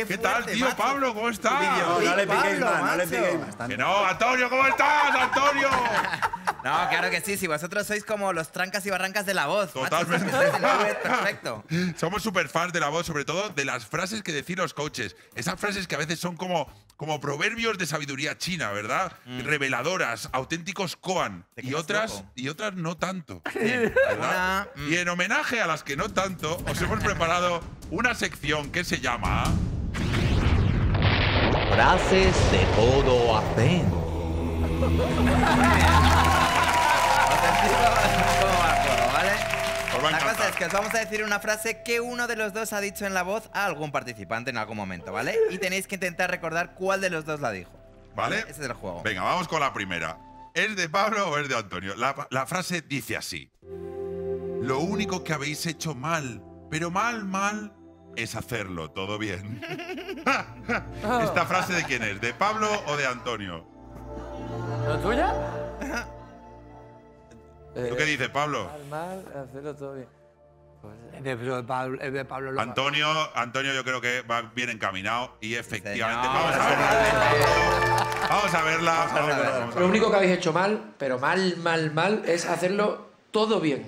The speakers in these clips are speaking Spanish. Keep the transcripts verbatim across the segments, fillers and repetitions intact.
¿Qué tal, tío macho. Pablo? ¿Cómo estás? No, no le piquéis Pablo, más, no le macho. piquéis más. Que no, Antonio, ¿cómo estás, Antonio? No, claro que sí. Si vosotros sois como los trancas y barrancas de La Voz. macho. Totalmente. Estáis en la web, perfecto. Somos súper fans de La Voz, sobre todo de las frases que decís los coaches. Esas frases que a veces son como, como proverbios de sabiduría china, ¿verdad? Mm. Reveladoras, auténticos koan. Te Y quedas otras, loco. y otras no tanto. Una, ¿Verdad? mm. Y en homenaje a las que no tanto, os hemos preparado una sección que se llama… Frases de todo hacen. ¿Cómo va el juego, vale? Os va a La cosa encantar. es que os vamos a decir una frase que uno de los dos ha dicho en La Voz a algún participante en algún momento, ¿vale? Y tenéis que intentar recordar cuál de los dos la dijo. ¿Vale? Ese es el juego. Venga, vamos con la primera. ¿Es de Pablo o es de Antonio? La, la frase dice así. Lo único que habéis hecho mal, pero mal, mal, es hacerlo todo bien. ¿Esta frase de quién es? ¿De Pablo o de Antonio? ¿No es tuya? ¿Tú qué dices, Pablo? Mal, mal, hacerlo todo bien. Es de, de Pablo, es de Pablo López. Antonio, Antonio yo creo que va bien encaminado y efectivamente… señor. Vamos a verla. Vamos a verla. Vamos a verla, vamos a Lo verla. único que habéis hecho mal, pero mal, mal, mal, es hacerlo todo bien.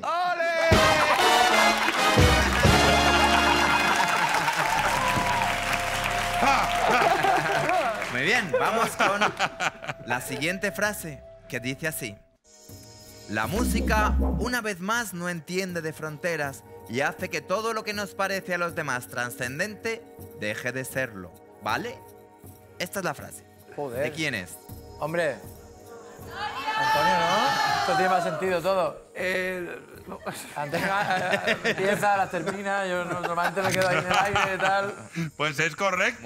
Muy bien, vamos con la siguiente frase que dice así. La música, una vez más, no entiende de fronteras y hace que todo lo que nos parece a los demás trascendente deje de serlo, ¿vale? Esta es la frase. Joder. ¿De quién es? Hombre. Antonio, ¿no? Esto tiene más sentido todo. Eh, Antonio eh, empieza, las termina, yo no- normalmente me quedo ahí en el aire y tal. Pues es correcto.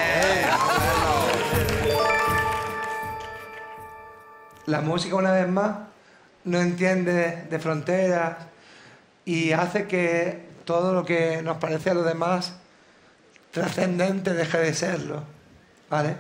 La música, una vez más, no entiende de fronteras y hace que todo lo que nos parece a los demás trascendente deje de serlo. ¿Vale?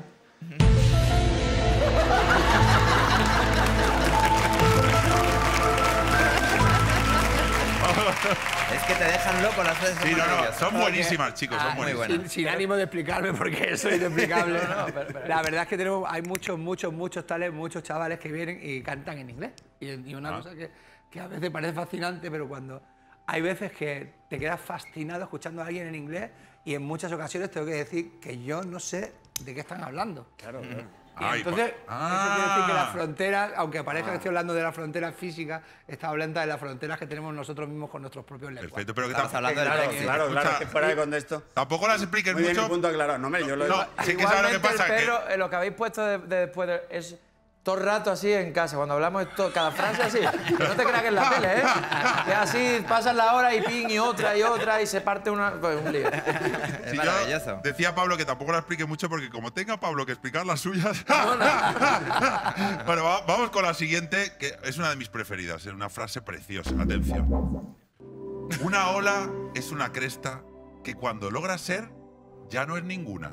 Es que te dejan loco las frases. Sí, muy no, no, curiosas. son buenísimas, chicos, Ah, son muy buenísimas. buenas. sin, sin ánimo de explicarme porque soy inexplicable. No, no, pero- pero- La verdad es que tenemos, hay muchos, muchos, muchos tales, muchos chavales que vienen y cantan en inglés. Y, y una Ah. cosa que, que a veces parece fascinante, pero cuando hay veces que te quedas fascinado escuchando a alguien en inglés y en muchas ocasiones tengo que decir que yo no sé de qué están hablando. Claro, claro. Y Ay, entonces, pues- eso quiere decir que Ah. la frontera, aunque parezca que estoy hablando de la frontera física, está hablando de las fronteras que tenemos nosotros mismos con nuestros propios lenguajes. Perfecto, pero que Estamos tampoco, hablando del Claro, Brexit. claro, claro, Escucha, que fuera de contexto. tampoco las expliques Muy bien, mucho. el punto aclarado. No, hombre, yo lo No, sí que sabes lo que Igualmente pasa. el que- perro, eh, lo que habéis puesto de, de después de- es todo el rato así en casa, cuando hablamos es todo, cada frase así. Que no te creas que es la tele, ¿eh? Que así pasan la hora y ping y otra y otra y se parte una… Pues un lío. Es Si yo maravilloso. decía Pablo que tampoco la explique mucho porque como tenga Pablo que explicar las suyas… Bueno, va- vamos con la siguiente, que es una de mis preferidas, es una frase preciosa. Atención. Una ola es una cresta que cuando logra ser, ya no es ninguna.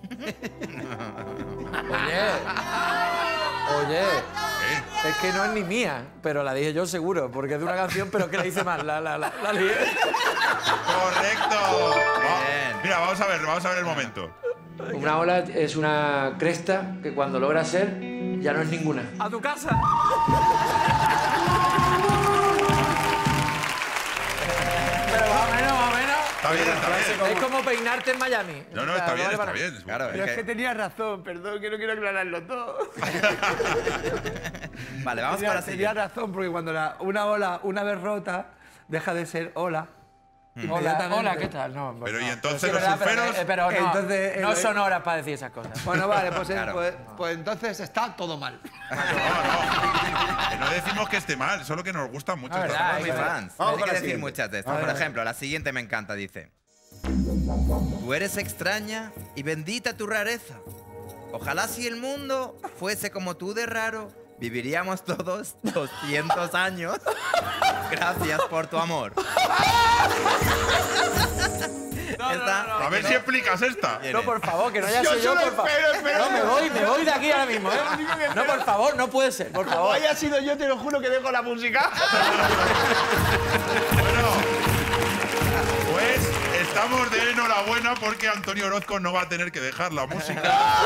Oye, oye, ¿Eh? es que no es ni mía, pero la dije yo seguro, porque es de una canción, pero que la hice mal, la, la, la, la lié. ¡Correcto! Va- Bien. Mira, vamos a ver, vamos a ver el momento. Una ola es una cresta que cuando logra ser, ya no es ninguna. ¡A tu casa! Pero más o menos, más o menos. Está bien, está bien. Es como peinarte en Miami. No, no, O sea, está bien, vale está para- bien. Claro, Pero es es que que- tenía razón, perdón, que no quiero aclararlo todo. Vale, vamos con tenía, la tenía siguiente. razón, porque cuando la- una ola, una vez rota, deja de ser ola. Hola, inmediatamente. hola, ¿qué tal? No, Pero, no. ¿y entonces Sí, los verdad, pero, surferos? eh, pero no, Entonces, no eh, son horas para decir esas cosas. Bueno, vale, pues, Claro. pues, pues entonces está todo mal. No, no. Que no decimos que esté mal, solo que nos gustan mucho Ah, estas verdad, Somos muy frases. fans. Vamos Hay con que la decir siguiente. muchas de estas. Por ejemplo, la siguiente me encanta, dice. Tú eres extraña y bendita tu rareza. Ojalá si el mundo fuese como tú de raro, viviríamos todos doscientos años. Gracias por tu amor. Esta- A ver si explicas esta. ¿Quién No, es? por favor, que no haya Yo sido yo, solo por favor. espero, espero. No, me voy, me voy de aquí ahora mismo, ¿eh? No, por favor, no puede ser, por Como favor. haya sido yo, te lo juro que dejo la música. Bueno, pues estamos de enhorabuena porque Antonio Orozco no va a tener que dejar la música.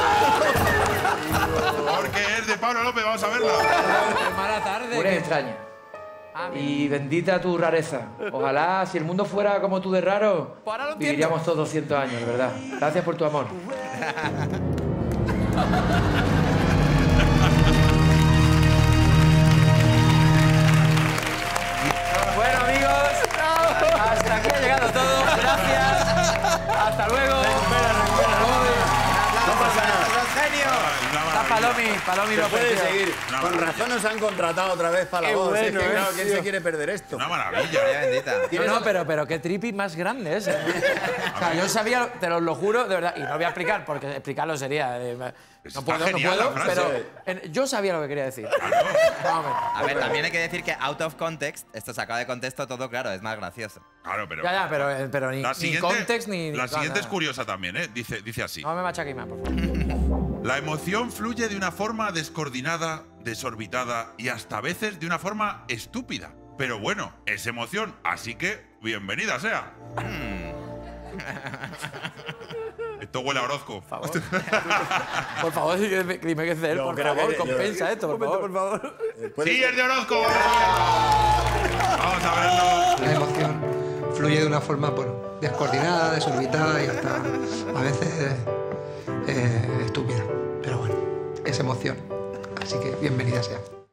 Porque es de Pablo López, vamos a verla. Qué mala tarde. Tú eres extraña. Y bendita tu rareza. Ojalá, si el mundo fuera como tú de raro, Pues ahora lo entiendo. viviríamos todos doscientos años, de verdad. Gracias por tu amor. Bueno, amigos, hasta aquí ha llegado todo. Gracias. Hasta luego. No pasa nada. Una Está Palomi, Palomi Se López. puede tío. seguir. Una Con maravilla. razón nos han contratado otra vez para la Qué voz. bueno, es que, claro, ¿eh? ¿quién se quiere perder esto? Una maravilla. María bendita. No, no, pero, pero qué trippy más grande es. ¿eh? O sea, yo sabía, te lo, lo juro, de verdad, y no voy a explicar, porque explicarlo sería... eh, Está no puedo, no genial puedo, la frase. pero en- yo sabía lo que quería decir. Vamos. A ver, también hay que decir que out of context, esto sacado de contexto, todo claro, es más gracioso. Claro, pero. Ya, ya, pero, eh, pero ni, La ni siguiente, context ni... ni la cosa, siguiente es nada. curiosa también, ¿eh? Dice, dice así. No me machaquéis más, por favor. La emoción fluye de una forma descoordinada, desorbitada y hasta a veces de una forma estúpida. Pero bueno, es emoción, así que bienvenida sea. Esto huele a Orozco. Por favor. Por favor, dime dime que es de él, Yo por creo favor, que- compensa esto, por favor. favor. ¿Puede ¡Sí, ser? es de Orozco! Vamos a verlo. La emoción fluye de una forma bueno, descoordinada, desorbitada y hasta a veces eh, estúpida. Pero bueno, es emoción. Así que bienvenida sea.